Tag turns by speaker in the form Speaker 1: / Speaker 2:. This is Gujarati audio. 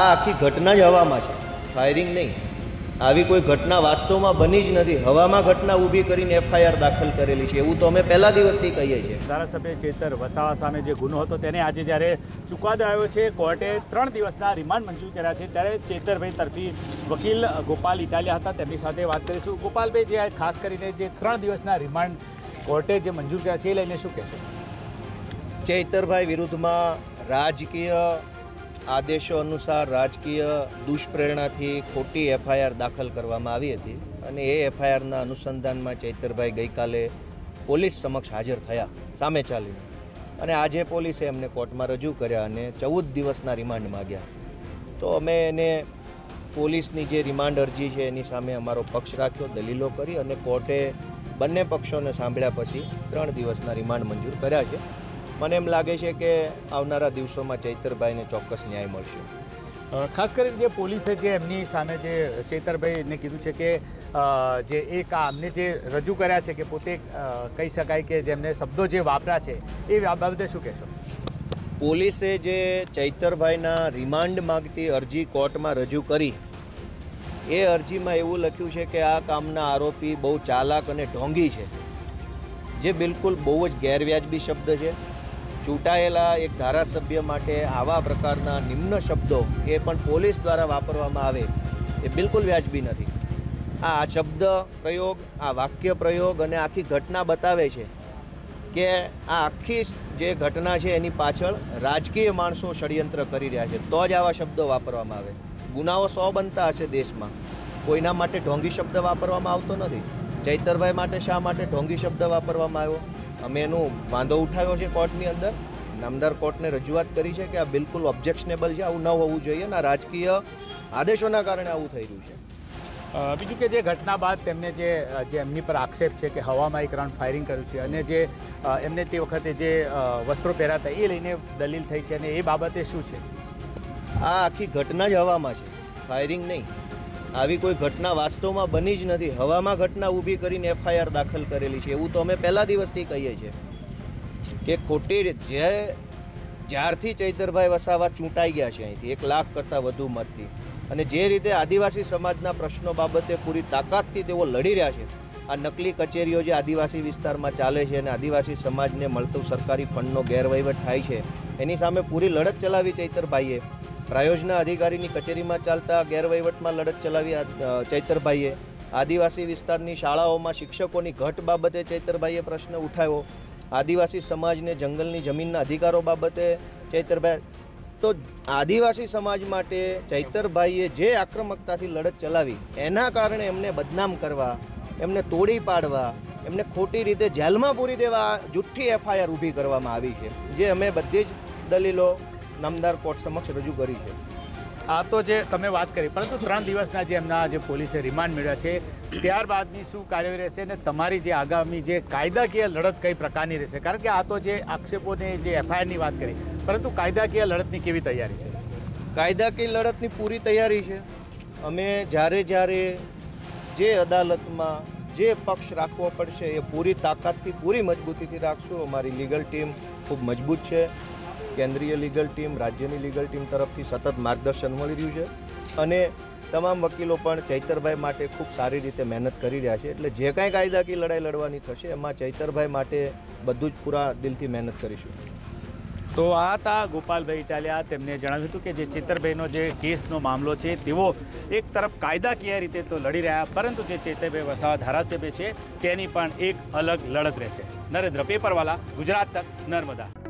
Speaker 1: આખી ઘટના જ હવામાં છે, ફાયરિંગ નહીં. આવી કોઈ ઘટના વાસ્તવમાં બની જ નથી. હવામાં ઘટના ઊભી કરીને એફઆઈઆર દાખલ કરેલી છે, એવું તો અમે પહેલા દિવસથી કહીએ છીએ.
Speaker 2: ધારાસભ્ય ચેતર વસાવા સામે જે ગુનો હતો તેને આજે જ્યારે ચુકાદો આવ્યો છે, કોર્ટે 3 દિવસના રિમાન્ડ મંજૂર કર્યા છે, ત્યારે ચેતરભાઈ તરફી વકીલ ગોપાલ ઇટાલિયા હતા, તેમની સાથે વાત કરીશું. ગોપાલભાઈ, જે ખાસ કરીને જે 3 દિવસના રિમાન્ડ કોર્ટે જે મંજૂર કર્યા છે એ લઈને શું કહેશો?
Speaker 1: ચૈતરભાઈ વિરુદ્ધમાં રાજકીય આદેશો અનુસાર રાજકીય દુષ્પ્રેરણાથી ખોટી એફઆઈઆર દાખલ કરવામાં આવી હતી અને એ એફઆઈઆરના અનુસંધાનમાં ચૈતરભાઈ ગઈકાલે પોલીસ સમક્ષ હાજર થયા સામે ચાલીને, અને આજે પોલીસે એમને કોર્ટમાં રજૂ કર્યા અને 14 દિવસના રિમાન્ડ માગ્યા. તો અમે એને પોલીસની જે રિમાન્ડ અરજી છે એની સામે અમારો પક્ષ રાખ્યો, દલીલો કરી અને કોર્ટે બંને પક્ષોને સાંભળ્યા પછી 3 દિવસના રિમાન્ડ મંજૂર કર્યા છે. મને એમ લાગે છે કે આવનારા દિવસોમાં ચૈતરભાઈને ચોક્કસ ન્યાય મળશે.
Speaker 2: ખાસ કરીને જે પોલીસે જે એમની સામે જે ચૈતરભાઈને કીધું છે કે જે એક આમને જે રજૂ કર્યા છે કે પોતે કહી શકાય કે જેમને શબ્દો જે વાપર્યા છે એ બાબતે શું કહેશો?
Speaker 1: પોલીસે જે ચૈતરભાઈના રિમાન્ડ માગતી અરજી કોર્ટમાં રજૂ કરી, એ અરજીમાં એવું લખ્યું છે કે આ કામના આરોપી બહુ ચાલાક અને ઢોંગી છે, જે બિલકુલ બહુ જ ગેરવ્યાજબી શબ્દ છે. ચૂંટાયેલા એક ધારાસભ્ય માટે આવા પ્રકારના નિમ્ન શબ્દો એ પણ પોલીસ દ્વારા વાપરવામાં આવે એ બિલકુલ વ્યાજબી નથી. આ શબ્દ પ્રયોગ, આ વાક્ય પ્રયોગ અને આખી ઘટના બતાવે છે કે આ આખી જે ઘટના છે એની પાછળ રાજકીય માણસો ષડયંત્ર કરી રહ્યા છે, તો જ આવા શબ્દો વાપરવામાં આવે. ગુનાઓ 100 બનતા હશે દેશમાં, કોઈના માટે ઢોંગી શબ્દ વાપરવામાં આવતો નથી. ચૈતરભાઈ માટે શા માટે ઢોંગી શબ્દ વાપરવામાં આવ્યો? અમે એનું વાંધો ઉઠાવ્યો છે કોર્ટની અંદર, નામદાર કોર્ટને રજૂઆત કરી છે કે આ બિલકુલ ઓબ્જેક્શનેબલ છે, આવું ન હોવું જોઈએ અને આ રાજકીય આદેશોના કારણે આવું થઈ રહ્યું છે.
Speaker 2: બીજું કે જે ઘટના બાદ તેમને જે એમની પર આક્ષેપ છે કે હવામાં એક રાઉન્ડ ફાયરિંગ કર્યું છે અને જે એમને તે વખતે જે વસ્ત્રો પહેર્યા હતા એ લઈને દલીલ થઈ છે, અને એ બાબતે શું છે?
Speaker 1: આ આખી ઘટના જ હવામાં છે, ફાયરિંગ નહીં. આવી કોઈ ઘટના વાસ્તવમાં બની જ નથી. હવામાં ઘટના ઊભી કરીને એફઆઈઆર દાખલ કરેલી છે, એવું તો અમે પહેલા દિવસથી કહીએ છીએ કે ખોટી જ્યારથી ચૈતરભાઈ વસાવા ચૂંટાઈ ગયા છે અહીંથી 1 લાખ કરતાં વધુ મતથી, અને જે રીતે આદિવાસી સમાજના પ્રશ્નો બાબતે પૂરી તાકાતથી તેઓ લડી રહ્યા છે, આ નકલી કચેરીઓ જે આદિવાસી વિસ્તારમાં ચાલે છે અને આદિવાસી સમાજને મળતું સરકારી ફંડનો ગેરવહીવટ થાય છે, એની સામે પૂરી લડત ચલાવી ચૈતરભાઈએ. પ્રાયોજના અધિકારીની કચેરીમાં ચાલતા ગેરવહીવટમાં લડત ચલાવી ચૈતરભાઈએ. આદિવાસી વિસ્તારની શાળાઓમાં શિક્ષકોની ઘટ બાબતે ચૈતરભાઈએ પ્રશ્ન ઉઠાવ્યો. આદિવાસી સમાજને જંગલની જમીનના અધિકારો બાબતે ચૈતરભાઈ. તો આદિવાસી સમાજ માટે ચૈતરભાઈએ જે આક્રમકતાથી લડત ચલાવી, એના કારણે એમને બદનામ કરવા, એમને તોડી પાડવા, એમને ખોટી રીતે જેલમાં પૂરી દેવા જુઠ્ઠી એફઆઈઆર ઊભી કરવામાં આવી છે, જે અમે બધી જ દલીલો નામદાર કોર્ટ સમક્ષ રજૂ કરી છે.
Speaker 2: આ તો જે તમે વાત કરી, પરંતુ 3 દિવસના જે એમના જે પોલીસે રિમાન્ડ મેળવ્યા છે ત્યારબાદની શું કાર્યવાહી રહેશે અને તમારી જે આગામી જે કાયદાકીય લડત કઈ પ્રકારની રહેશે? કારણ કે આ તો જે આક્ષેપોને જે એફઆઈઆરની વાત કરી, પરંતુ કાયદાકીય લડતની કેવી તૈયારી છે?
Speaker 1: કાયદાકીય લડતની પૂરી તૈયારી છે. અમે જ્યારે જે અદાલતમાં જે પક્ષ રાખવો પડશે એ પૂરી તાકાતથી, પૂરી મજબૂતીથી રાખશું. અમારી લીગલ ટીમ ખૂબ મજબૂત છે. કેન્દ્રીય લીગલ ટીમ, રાજ્યની લીગલ ટીમ તરફથી સતત માર્ગદર્શન મળી રહ્યું છે, અને તમામ વકીલો પણ ચૈતરભાઈ માટે ખૂબ સારી રીતે મહેનત કરી રહ્યા છે. એટલે જે કાંઈ કાયદાકીય લડાઈ લડવાની થશે એમાં ચૈતરભાઈ માટે બધું જ પૂરા દિલથી મહેનત કરીશું.
Speaker 2: તો આ હતા ગોપાલભાઈ ઇટાલિયા. તેમને જણાવ્યું હતું કે જે ચૈતરભાઈનો જે કેસનો મામલો છે તેઓ એક તરફ કાયદાકીય રીતે તો લડી રહ્યા, પરંતુ જે ચૈતરભાઈ વસાવા ધારાસભ્ય છે તેની પણ એક અલગ લડત રહેશે. નરેન્દ્ર પેપરવાલા, ગુજરાત તક, નર્મદા.